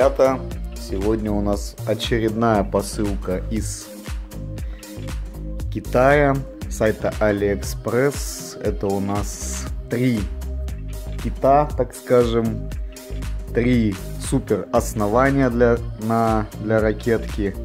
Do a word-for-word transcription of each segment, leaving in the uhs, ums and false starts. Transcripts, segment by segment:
ребята, сегодня у нас очередная посылка из Китая, сайта AliExpress. Это у нас три кита, так скажем, три супер основания для, на, для ракетки.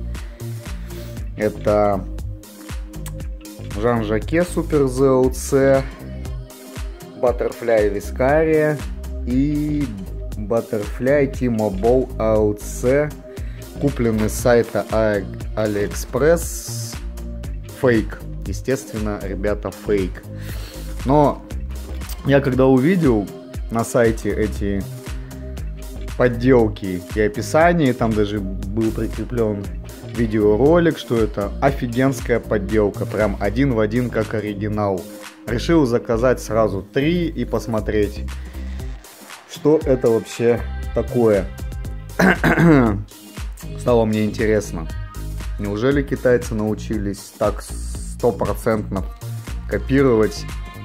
Это Жан-Жаке Super зет си, Butterfly Viscaria и Butterfly T-Mobile эй о си, купленный с сайта AliExpress. Фейк, естественно, ребята, фейк. Но я когда увидел на сайте эти подделки и описание, там даже был прикреплен видеоролик, что это офигенская подделка, прям один в один как оригинал. Решил заказать сразу три и посмотреть, что это вообще такое. Стало мне интересно. Неужели китайцы научились так стопроцентно копировать,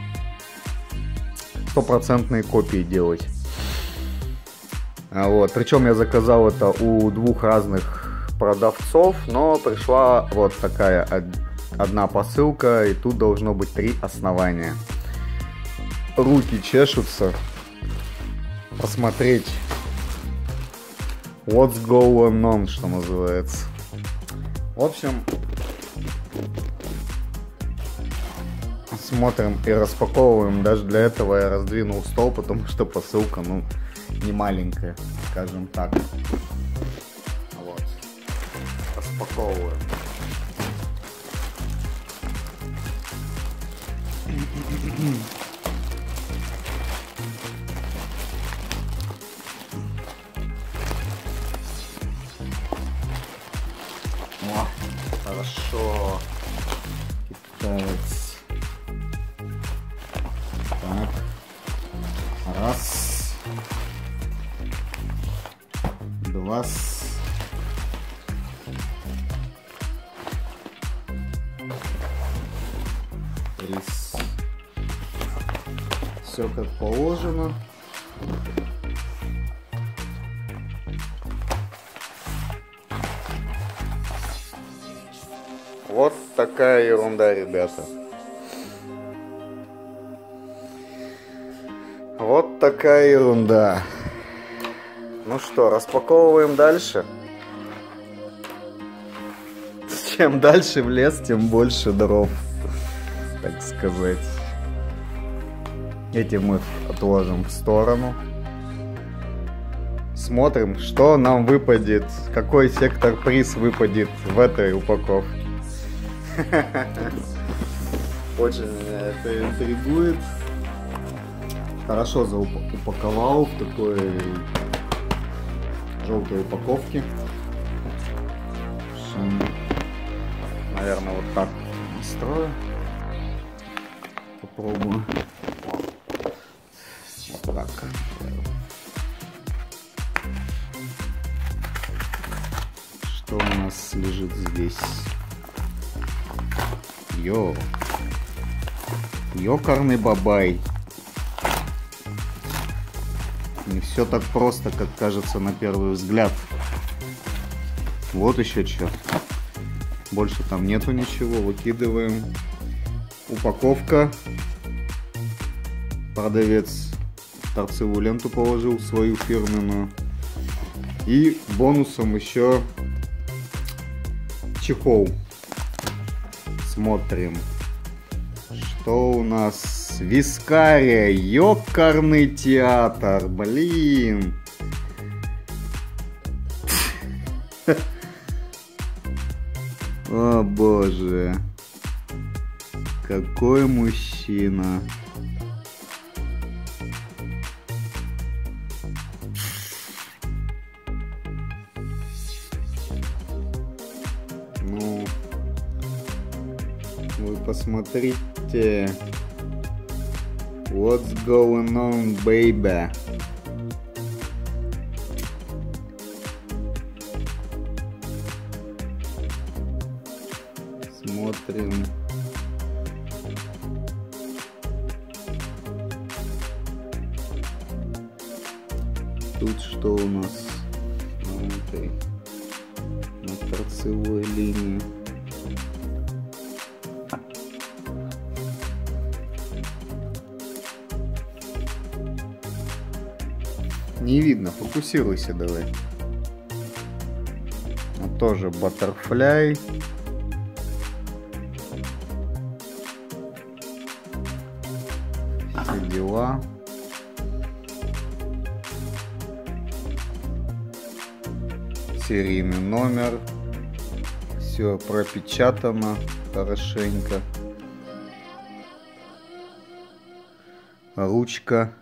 стопроцентные копии делать? Вот. Причем я заказал это у двух разных продавцов, но пришла вот такая одна посылка, и тут должно быть три основания. Руки чешутся посмотреть what's going on, что называется. В общем, смотрим и распаковываем. Даже для этого я раздвинул стол, потому что посылка, ну, не маленькая, скажем так. Вот. Распаковываем. О, хорошо. Китаец. Так. Раз. Два. Три. Все как положено. Вот такая ерунда, ребята. Вот такая ерунда. Ну что, распаковываем дальше. Чем дальше в лес, тем больше дров, так сказать. Эти мы отложим в сторону. Смотрим, что нам выпадет, какой сектор приз выпадет в этой упаковке. Очень меня это интригует. Хорошо заупаковал в такой желтой упаковке. Наверное, вот так настрою. Попробую. Вот так. Что у нас лежит здесь? Йо. Ёкарный бабай. Не все так просто, как кажется на первый взгляд. Вот еще что. Больше там нету ничего. Выкидываем. Упаковка. Продавец торцевую ленту положил, свою фирменную. И бонусом еще чехол. Смотрим, что у нас. Вискария, ёкарный театр, блин. О боже, какой мужчина. Ну, вы посмотрите. What's going on, baby? Смотрим. Тут что у нас? Ну, этой на торцевой линии. Не видно, фокусируйся давай. Вот тоже баттерфляй. Все дела. Серийный номер. Все пропечатано хорошенько. Ручка.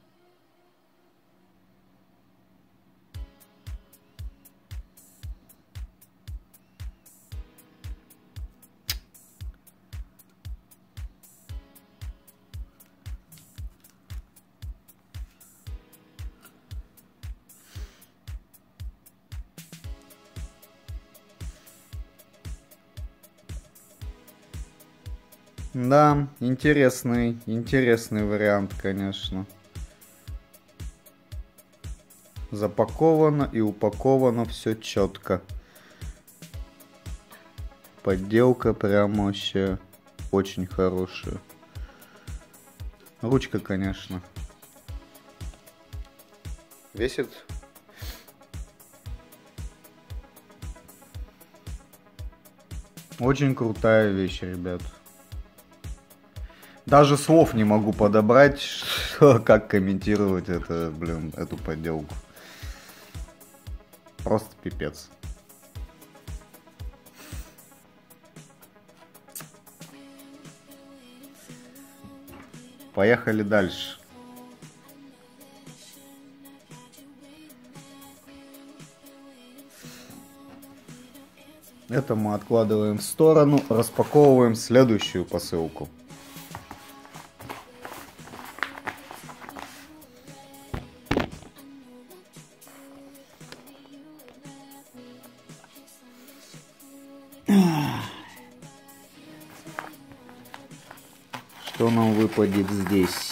Да, интересный, интересный вариант, конечно. Запаковано и упаковано все четко. Подделка прям вообще очень хорошая. Ручка, конечно. Весит. Очень крутая вещь, ребят. Даже слов не могу подобрать, что, как комментировать это, блин, эту подделку. Просто пипец. Поехали дальше. Это мы откладываем в сторону, распаковываем следующую посылку. Что нам выпадет здесь?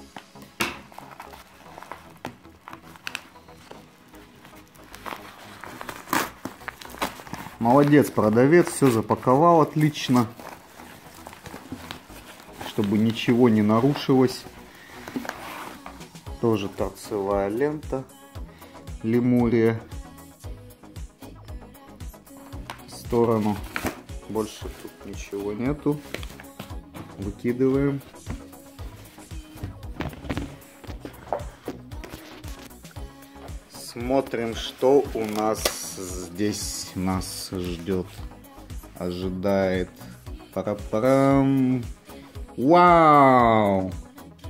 Молодец, продавец, все запаковал отлично, чтобы ничего не нарушилось. Тоже торцевая лента Лемурия. В сторону. Больше тут ничего нету. Выкидываем. Смотрим, что у нас здесь нас ждет. Ожидает. Пара-парам. Вау!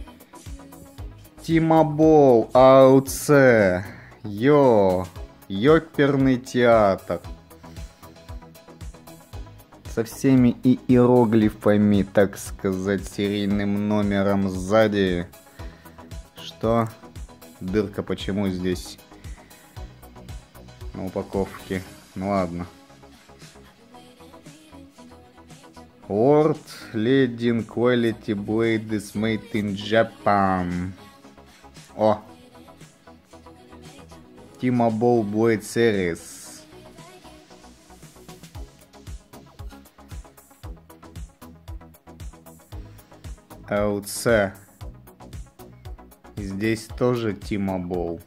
Тимабол АУЦ. Йо! Ёперный театр. Со всеми и иероглифами, так сказать, серийным номером сзади. Что? Дырка почему здесь на упаковке? Ну ладно. World Leading Quality Blade is made in Japan. О! Tmobile Blade Series. АУЦ. Здесь тоже Tmobile.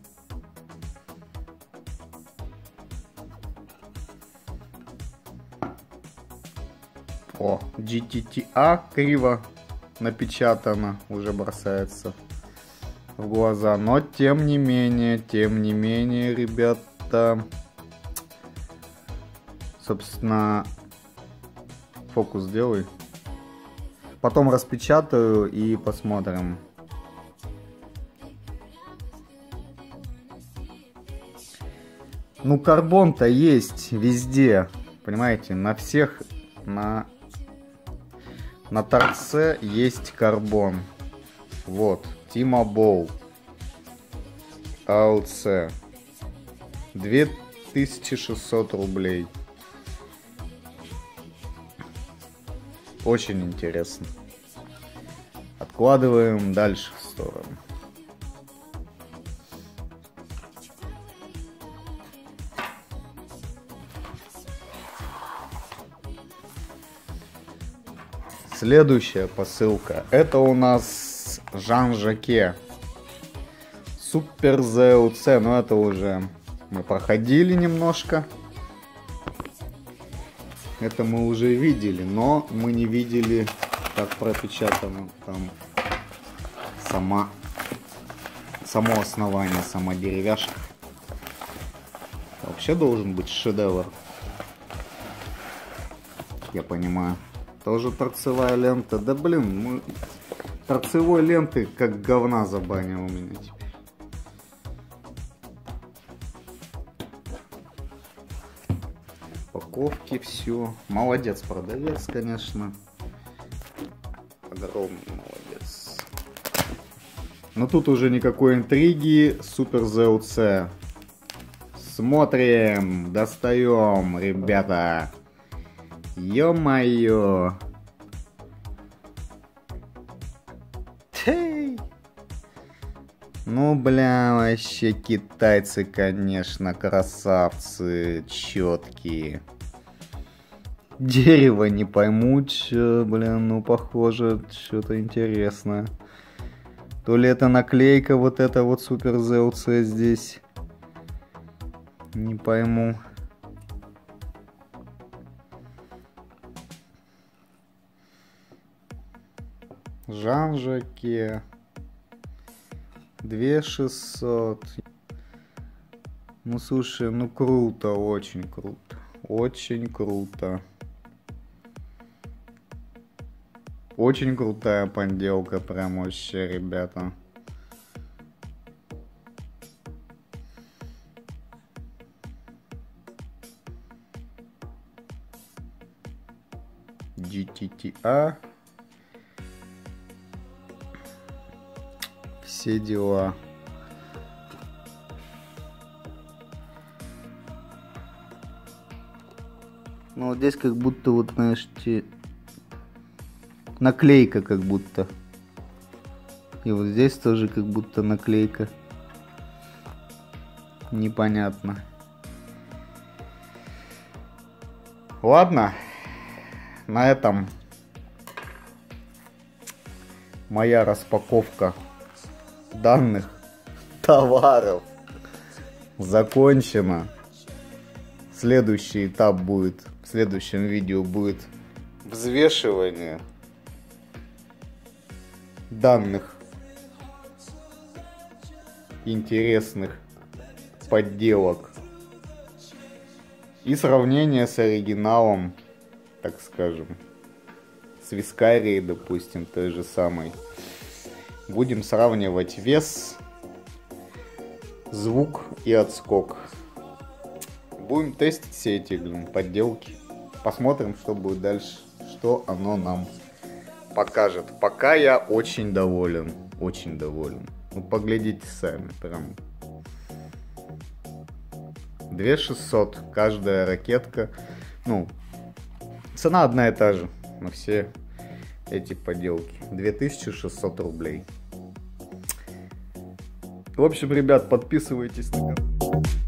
О, джи ти ти эй криво напечатано, уже бросается в глаза. Но тем не менее, тем не менее, ребята, собственно, фокус делай. Потом распечатаю и посмотрим. Ну, карбон-то есть везде, понимаете, на всех, на, на торце есть карбон. Вот, Tmobile АУЦ. две тысячи шестьсот рублей. Очень интересно. Откладываем дальше в сторону. Следующая посылка. Это у нас Жан Жаке. Супер зэ у цэ. Но это уже мы проходили немножко. Это мы уже видели, но мы не видели, как пропечатано там сама, само основание, сама деревяшка. Вообще должен быть шедевр. Я понимаю. Тоже торцевая лента. Да блин, мы... торцевой ленты как говна забанил у меня теперь. Упаковки, все. Молодец продавец, конечно. Огромный молодец. Но тут уже никакой интриги. Супер зэ у цэ. Смотрим, достаем, ребята. Ё-моё. Ну, бля, вообще китайцы, конечно, красавцы, четкие. Дерево не пойму, чё, блин, ну, похоже, что-то интересное. То ли это наклейка, вот эта вот Супер зэ у цэ здесь. Не пойму. Жан Жаке. две тысячи шестьсот. Ну слушай, ну круто, очень круто. Очень круто. Очень крутая подделка, прям вообще, ребята. джи ти ти а. Все дела. Ну вот здесь как будто вот, знаешь, те... наклейка как будто. И вот здесь тоже как будто наклейка. Непонятно. Ладно. На этом моя распаковка данных товаров закончена. Следующий этап будет, в следующем видео будет взвешивание данных интересных подделок и сравнение с оригиналом, так скажем, с Вискарией, допустим, той же самой. Будем сравнивать вес, звук и отскок. Будем тестить все эти, блин, подделки. Посмотрим, что будет дальше, что оно нам покажет. Пока я очень доволен, очень доволен. Ну, поглядите сами, прям. две тысячи шестьсот каждая ракетка. Ну, цена одна и та же на все эти поделки. две тысячи шестьсот рублей. В общем, ребят, подписывайтесь на канал.